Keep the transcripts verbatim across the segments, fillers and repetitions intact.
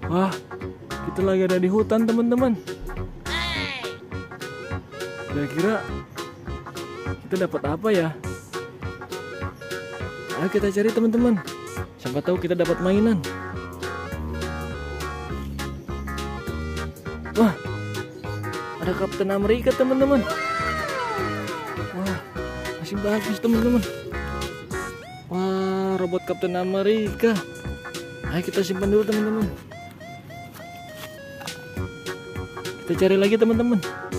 Wah, kita lagi ada di hutan teman-teman. Kira-kira kita dapat apa ya? Ayo kita cari teman-teman. Siapa tahu kita dapat mainan. Wah, ada Kapten Amerika teman-teman. Wah, masih bagus teman-teman. Wah, robot Kapten Amerika. Ayo kita simpan dulu teman-teman. Kita cari lagi teman-teman.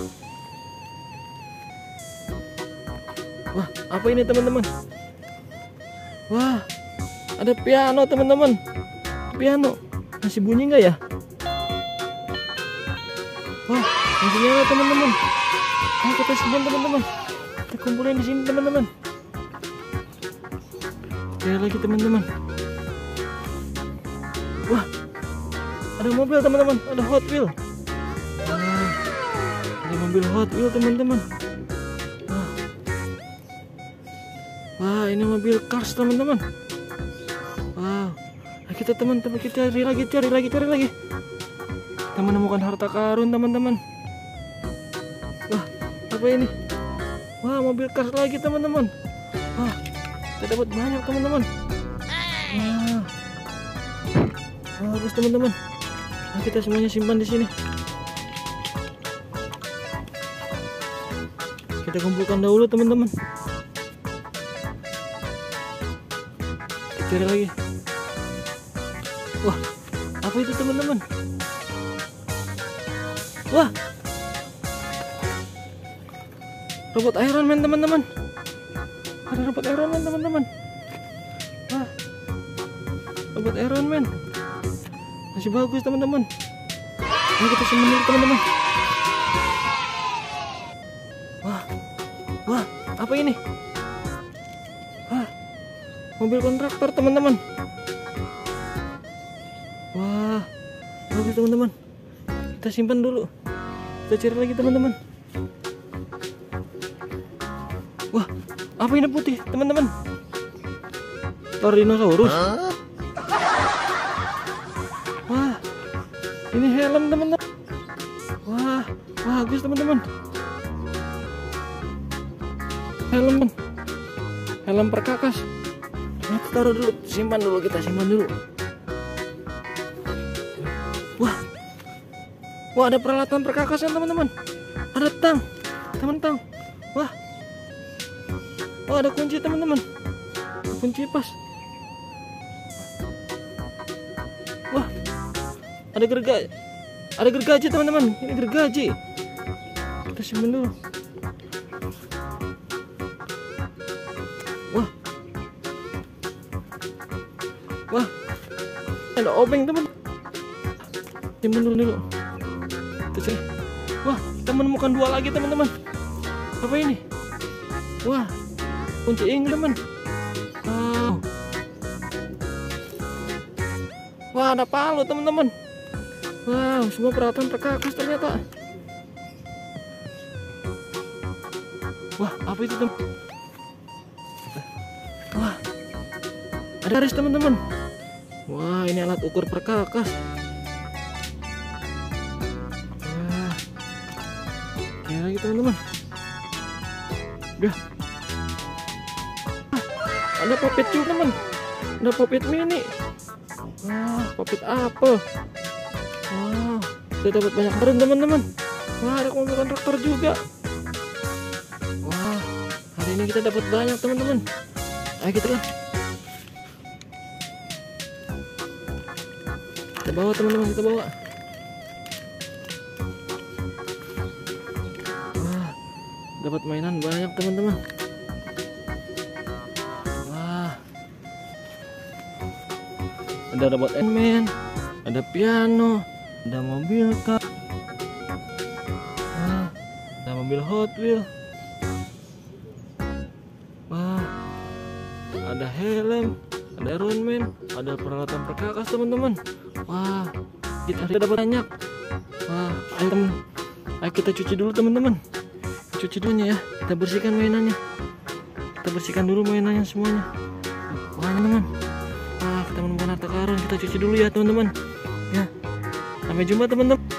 Wah, apa ini teman-teman? Wah, ada piano teman-teman. Piano masih bunyi nggak ya? Wah, masih nyala teman-teman. Ayo kita simpan teman-teman. Kita kumpulin di sini teman-teman. Cari lagi teman-teman. Wah, ada mobil teman-teman. Ada Hot Wheel. Wah, ada mobil Hot Wheel teman-teman. Wah. Wah, ini mobil Cars teman-teman. Wow, nah, kita teman-teman kita cari lagi, cari lagi, cari lagi. Kita menemukan harta karun teman-teman. Wah, apa ini? Wah, mobil Cars lagi teman-teman. Wah, kita dapat banyak teman-teman. Wah, bagus teman-teman. Nah, kita semuanya simpan di sini. Kita kumpulkan dahulu teman-teman. Kita cari lagi. Wah, apa itu teman-teman? Wah, robot Iron Man teman-teman. Ada robot Iron Man teman-teman. Wah, robot Iron Man masih bagus teman-teman. Ayo kita simpan dulu teman-teman. Wah, wah, apa ini? Wah, mobil kontraktor teman-teman. Wah, bagus teman-teman. Kita simpan dulu. Kita cari lagi teman-teman. Wah, apa ini putih teman-teman? Tyrannosaurus. Wah, ini helm teman-teman. Wah, bagus teman-teman. Helm, helm perkakas. Nah, kita taruh dulu, simpan dulu, kita simpan dulu. Wah, wah ada peralatan perkakasan teman-teman. Ada tang, teman tang. Wah, wah ada kunci teman-teman. Kunci pas. Wah, ada gergaji, ada gergaji teman-teman. Ini gergaji. Kita simpan dulu. Wah, wah, ada obeng teman. Simpan dulu dulu. Kita cari. Wah, kita menemukan dua lagi teman-teman. Apa ini? Wah, kunci ing teman. Wow. Wah, ada palu teman-teman. Wow, semua peralatan perkakas ternyata. Wah, apa itu teman? Wah, ada garis teman-teman. Wah, ini alat ukur perkakas. Wah, ya lagi teman-teman. Udah. Ada popit juga teman. Ada popit mini. Wah, popit apel. Wah, kita dapat banyak barang teman-teman. Wah, ada mobil kontraktor juga. Wah, hari ini kita dapat banyak teman-teman. Ayo kita lah. Kita bawa teman-teman, kita bawa. Wah, dapat mainan banyak teman-teman. Ada robot Ant-Man, ada piano, ada mobil car, wah, ada mobil Hot Wheel, wah, ada helm, ada Iron Man, ada peralatan perkakas teman-teman. Wah, kita dapat banyak. Wah, ayo teman, ayo kita cuci dulu teman-teman. Cuci dulunya ya, kita bersihkan mainannya. Kita bersihkan dulu mainannya semuanya. Wah teman-teman. Wah, kita menemukan harta karun, kita cuci dulu ya teman-teman. Ya, Sampai jumpa teman-teman.